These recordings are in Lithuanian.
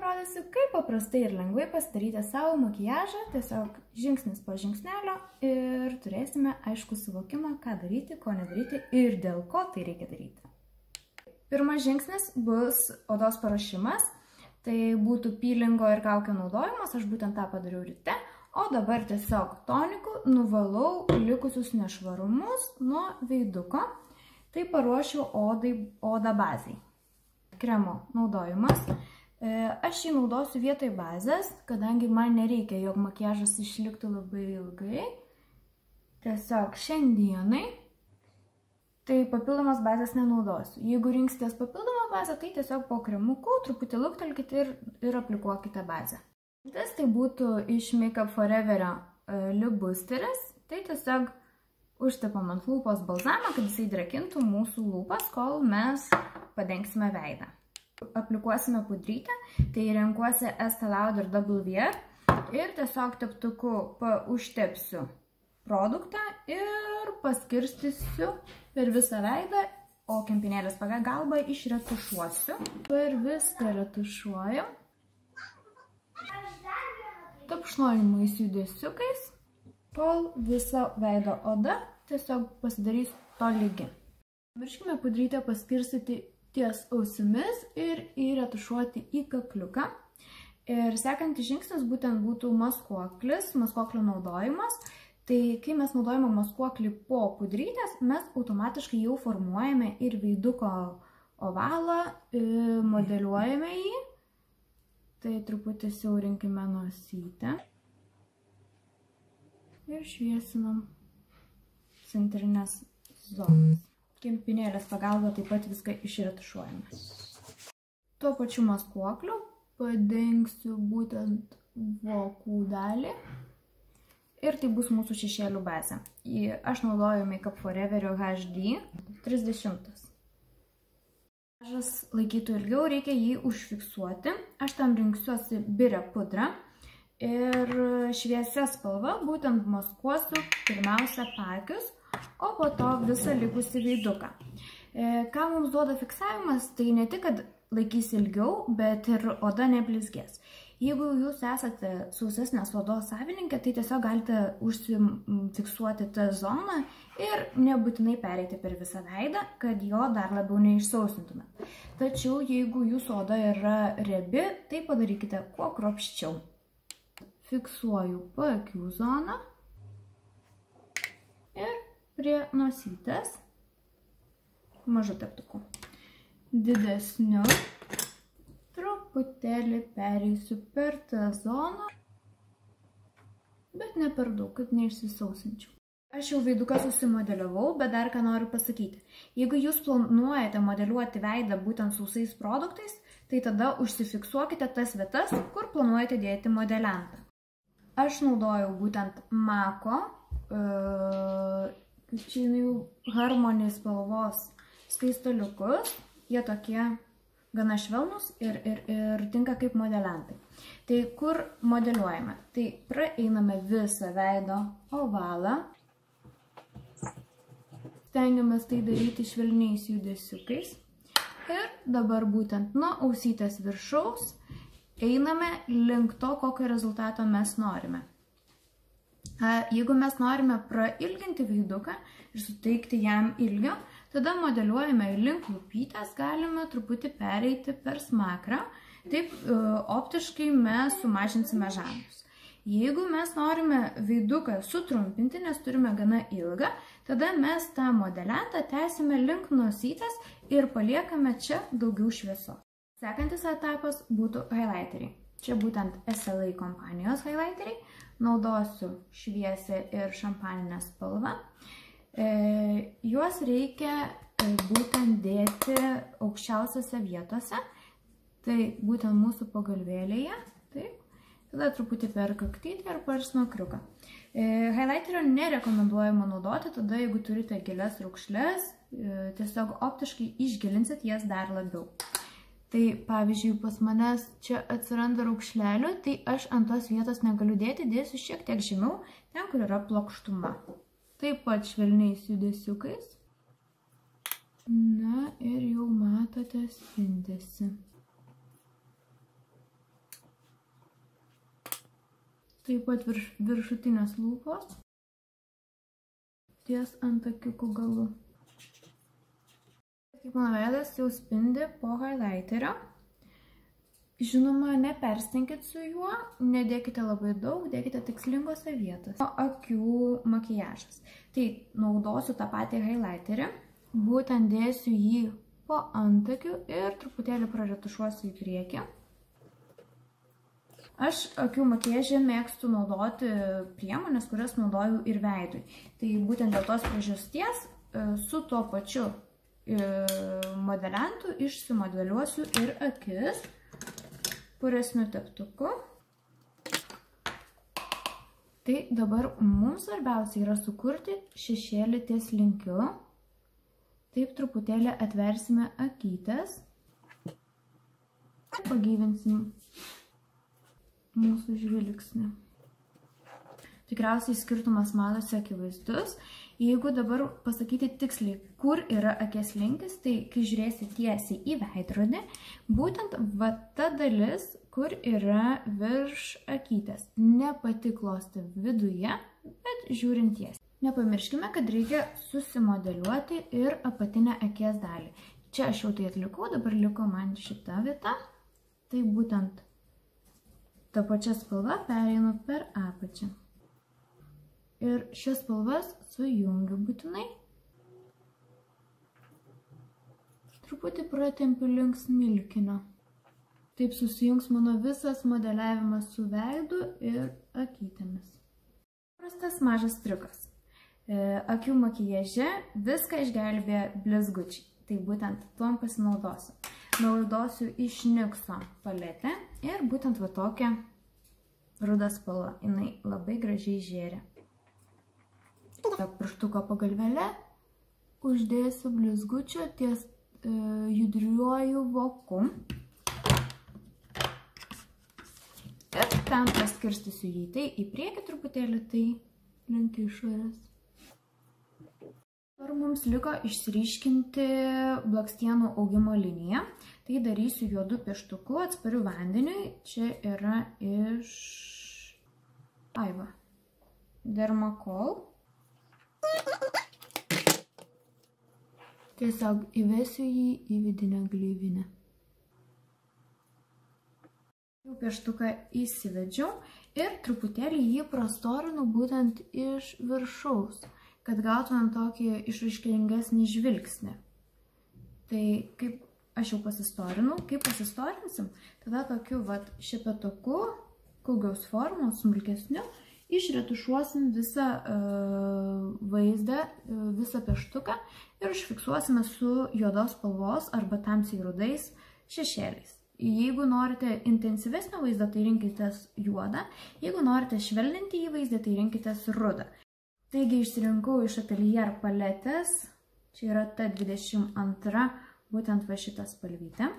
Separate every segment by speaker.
Speaker 1: parodysiu, kaip paprastai ir lengvai pasidaryti savo makiažą, tiesiog žingsnis po žingsnelio ir turėsime aišku suvokimą, ką daryti, ko nedaryti ir dėl ko tai reikia daryti. Pirmas žingsnis bus odos paruošimas, tai būtų pylingo ir kaukio naudojimas, aš būtent tą padariau ryte, o dabar tiesiog toniku nuvalau likusius nešvarumus nuo veiduko, tai paruošiu odą bazai. Kremo naudojimas. Aš jį naudosiu vietoj bazės, kadangi man nereikia, jog makiažas išliktų labai ilgai. Tiesiog šiandienai, tai papildomos bazės nenaudosiu. Jeigu rinksitės papildomą bazę, tai tiesiog po kremuku truputį luktelkite ir aplikuokite bazę. Tai būtų iš Make Up Foreverio Lip Boosteris, tai tiesiog užtepam ant lūpos balzamą, kad jisai drakintų mūsų lūpas, kol mes padengsime veidą. Aplikuosime pudrytę, tai renkuosi Estee Lauder Double Wear ir tiesiog teptuku užtepsiu produktą ir paskirstysiu per visą veidą, o kempinėlės pagalba išretušuosiu. Per viską retušuoju. Tapšnojimais judesiukais, kol visa veido oda tiesiog pasidarys tolygi. Virškime pudrytę paskirstyti ties ausimis ir įretušuoti į kakliuką. Ir sekantis žingsnis būtent būtų maskuoklio naudojimas. Tai kai mes naudojame maskuoklį po pudrytės, mes automatiškai jau formuojame ir veiduko ovalą, modeliuojame jį. Tai truputį siaurinkime nosytę. Ir šviesinam centrinės zonas. Kempinėlės pagalba taip pat viską išretušuojame. Tuo pačiu maskuokliu padengsiu būtent vokų dalį. Ir tai bus mūsų šešėlių bazė. Aš naudoju Make Up Foreverio HD 30. Makiažas laikytų ilgiau, reikia jį užfiksuoti. Aš tam rinksiuosi biria pudrą. Ir šviesia spalva būtent maskuosiu pirmiausia paakius, o po to visą likusį veiduką. Ką mums duoda fiksavimas, tai ne tik, kad laikys ilgiau, bet ir oda neblizgės. Jeigu jūs esate sausesnės odos savininkė, tai tiesiog galite užsifiksuoti tą zoną ir nebūtinai pereiti per visą veidą, kad jo dar labiau neišsausintume. Tačiau jeigu jūsų oda yra riebi, tai padarykite kuo kruopščiau. Fiksuoju paakių zoną ir prie nosytės mažu teptuku. Didesniu truputėlį pereisiu per tą zoną, bet ne per daug, kad neišsisausinčiau. Aš jau veiduką susimodeliavau, bet dar ką noriu pasakyti. Jeigu jūs planuojate modeliuoti veidą būtent sausais produktais, tai tada užsifiksuokite tas vietas, kur planuojate dėti modeliantą. Aš naudojau būtent Mako, Harmony spalvos skaistoliukus. Jie tokie gana švelnus ir tinka kaip modeliantai. Tai kur modeliuojame? Tai praeiname visą veido ovalą. Stengiamės tai daryti švelniais judesiukais. Ir dabar būtent nuo ausytės viršaus einame link to, kokio rezultato mes norime. Jeigu mes norime prailginti veiduką ir suteikti jam ilgio, tada modeliuojame link lūpytės, galime truputį pereiti per smakrą, taip optiškai mes sumažinsime žandus. Jeigu mes norime veiduką sutrumpinti, nes turime gana ilgą, tada mes tą modeliantą tęsime link nosytės ir paliekame čia daugiau šviesos. Sekantis etapas būtų highlighteriai. Čia būtent SLA kompanijos highlighteriai. Naudosiu šviesią ir šampaninę spalvą. Juos reikia būtent dėti aukščiausiose vietose. Tai būtent mūsų pagalvėlėje. Taip. Tada truputį per kaktytę ir per snokriuką. Highlighterio nerekomenduojama naudoti, tada jeigu turite gilias raukšles, tiesiog optiškai išgilinsit jas dar labiau. Tai pavyzdžiui, pas manęs čia atsiranda raukšlelių, tai aš ant tos vietos negaliu dėti, dėsiu šiek tiek žemiau, ten kur yra plokštuma. Taip pat švelniais judesiukais. Na ir jau matote spindesį. Taip pat viršutinės lūpos ties antakiukų galu. Kaip mano veidas jau spindi po highlighterio. Žinoma, neperstenkit su juo, nedėkite labai daug, dėkite tikslingose vietose. Akių makiažas. Tai naudosiu tą patį highlighterį, būtent dėsiu jį po antakių ir truputėlį praretušuosiu į priekį. Aš akių makiaže mėgstu naudoti priemonės, kurias naudoju ir veidui. Tai būtent dėl tos priežasties su tuo pačiu modeliantu išsimodeliuosiu ir akis puresniu teptuku. Tai dabar mums svarbiausia yra sukurti šešėlį ties linkiu. Taip truputėlį atversime akytes. Pagyvinsim mūsų žvilgsnį. Tikriausiai skirtumas matosi akivaizdus. Jeigu dabar pasakyti tiksliai, kur yra akies linkis, tai kai žiūrėsi tiesiai į veidrodį, būtent va ta dalis, kur yra virš akytės. Ne pati klostė viduje, bet žiūrint tiesiai. Nepamirškime, kad reikia susimodeliuoti ir apatinę akies dalį. Čia aš jau tai atlikau, dabar liko man šita vieta. Tai būtent ta pačia spalva pereinu per apačią. Ir šias spalvas sujungiu būtinai. Truputį pratempiu link smilkinio. Taip susijungs mano visas modeliavimas su veidu ir akytėmis. Prastas mažas triukas. Akių makiaže viską išgelbė blizgučiai. Tai būtent tuom pasinaudosiu. Naudosiu iš NYXo paletę ir būtent va tokią rudą spalvą. Jinai labai gražiai žėri. Pirštuko pagalvele uždėsiu blizgučio ties judriuoju voku. Ir ten paskirstysiu jį tai į priekį truputėlį, tai link išorės. Dabar mums liko išsiryškinti blakstienų augimo liniją. Tai darysiu juodu pieštuku, atspariu vandeniui. Čia yra iš Dermacol. Tiesiog įvesiu jį į vidinę gleivinę. Jau pieštuką įsivedžiau ir truputėlį jį prastorinu būtent iš viršaus, kad gautumėm tokį išraiškingesnį žvilgsnį. Tai kaip aš jau pasistorinu, kaip pasistorinsim, tada tokiu šepetuku, kūgiaus formos, smulkesniu, išretušuosim visą vaizdą, visą pieštuką ir užfiksuosime su juodos spalvos arba tamsiai rudais šešėliais. Jeigu norite intensyvesnio vaizdą, tai rinkitės juodą. Jeigu norite švelninti įvaizdį, tai rinkitės rudą. Taigi išsirinkau iš Atelier paletės. Čia yra ta 22, būtent va šitą spalvytę.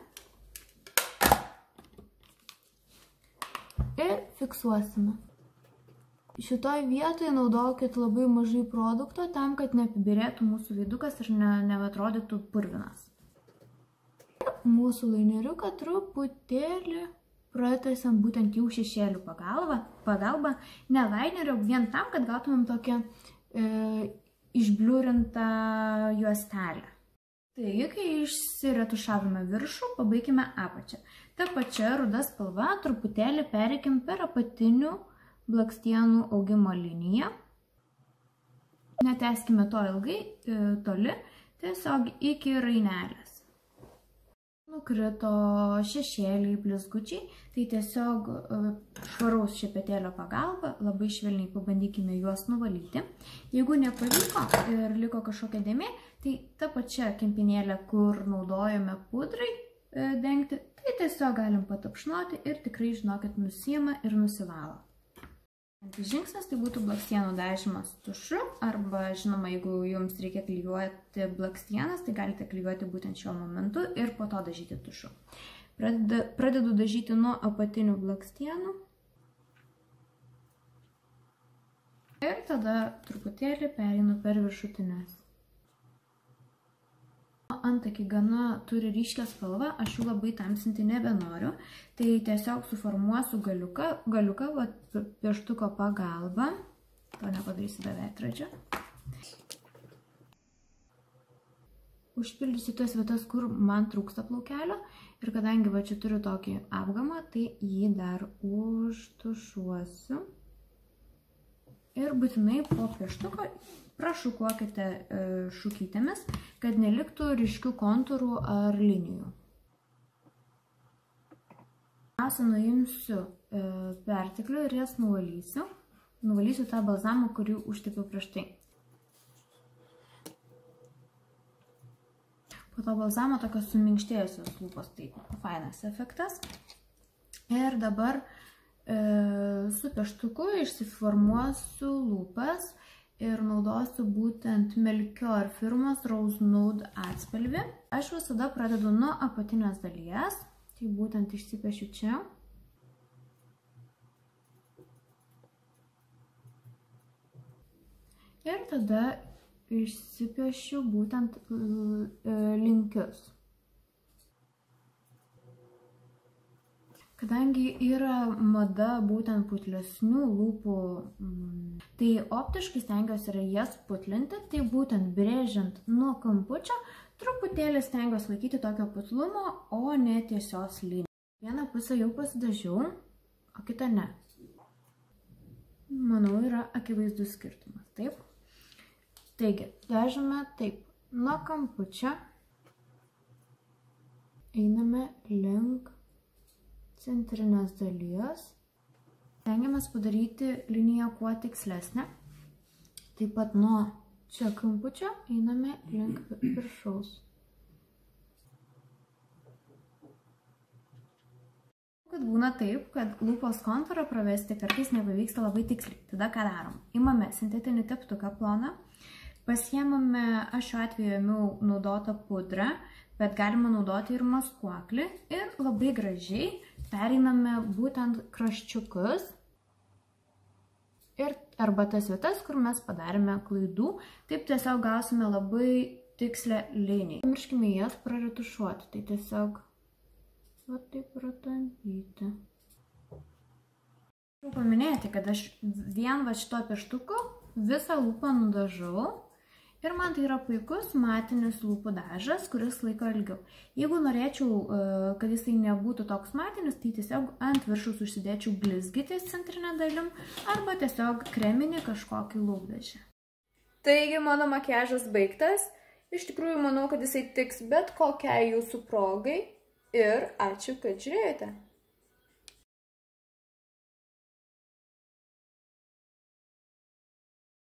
Speaker 1: Ir fiksuosime. Šitoj vietoje naudokit labai mažai produkto tam, kad neapibirėtų mūsų veidukas ir neatrodytų purvinas. Mūsų laineriuką truputėlį pratęsiam būtent jau šešėlių pagalba, ne lainerio, vien tam, kad gautumėm tokią išbliurintą juostelę. Taigi, kai išsiretušavome viršų, pabaigime apačią. Ta pačia ruda spalva truputėlį pereikim per apatinių blakstienų augimo liniją. Netęskime to ilgai, toli, tiesiog iki rainelės. Nukrito šešėliai, blizgučiai, tai tiesiog švaraus šepetėlio pagalba labai švelniai pabandykime juos nuvalyti. Jeigu nepavyko ir liko kažkokia dėmė, tai ta pačia kempinėlė, kur naudojame pudrai dengti, tai tiesiog galim patapšnoti ir tikrai, žinokit, nusiima ir nusivalo. Žingsnis tai būtų blakstienų dažymas tušu, arba, žinoma, jeigu jums reikia klijuoti blakstienas, tai galite klijuoti būtent šiuo momentu ir po to dažyti tušu. Pradedu dažyti nuo apatinių blakstienų. Ir tada truputėlį pereinu per viršutinės. antakiai gana turi ryškią spalvą, aš jų labai tamsinti nebenoriu. Tai tiesiog suformuosiu galiuką pieštuko pagalba. To nepadarysiu be veidrodžio. Užpildysiu tas vietas, kur man trūksta plaukelio. Ir kadangi va čia turiu tokį apgamą, tai jį dar užtušuosiu. Ir būtinai po pieštuko prašukuokite šukytėmis, kad neliktų ryškių kontūrų ar linijų. Pirmiausia, nuimsiu perteklių ir jas nuvalysiu. Nuvalysiu tą balzamą, kurį užtepiau prieš tai. Po to balzamo tokios suminkštėjusios lūpos, tai fainas efektas. Ir dabar su pieštuku išsiformuosiu lūpas ir naudosiu būtent Melchior firmos Rose Nude atspalvį. Aš visada pradedu nuo apatinės dalies, tai būtent išsipiešiu čia. Ir tada išsipiešiu būtent linkius. Kadangi yra mada būtent putlesnių lūpų, tai optiškai stengiuosi yra jas putlinti, tai būtent brėžiant nuo kampučio, truputėlį stengiuosi laikyti tokio putlumo, o ne tiesios linijos. Vieną pusę jau pasidažiau, o kitą ne. Manau, yra akivaizdus skirtumas, taip? Taigi, dažome taip, nuo kampučio einame link centrinės dalies. Stengiamės padaryti liniją kuo tikslesnę. Taip pat nuo čia kampučio einame link viršaus. Kad būna taip, kad lūpos kontūrą pravesti kartais nepavyksta labai tiksliai. Tada ką darom? Imame sintetinį teptuką ploną, pasiemame, aš šiuo atveju ėmiau naudotą pudrą, bet galima naudoti ir maskuoklį ir labai gražiai pereiname būtent kraščiukus ir arba tas vietas, kur mes padarėme klaidų. Taip tiesiog gausime labai tikslę liniją. Pamirškime jas praretušuoti, tai tiesiog va taip pratampyti. Noriu paminėti, kad aš vien va šito pieštuku visą lūpą nudažau. Ir man tai yra puikus matinis lūpų dažas, kuris laiko ilgiau. Jeigu norėčiau, kad jisai nebūtų toks matinis, tai tiesiog ant viršaus užsidėčiau blizgytis centrinę dalim arba tiesiog kreminį kažkokį lūpdažį. Taigi mano makiažas baigtas. Iš tikrųjų manau, kad jisai tiks bet kokiai jūsų progai. Ir ačiū, kad žiūrėjote.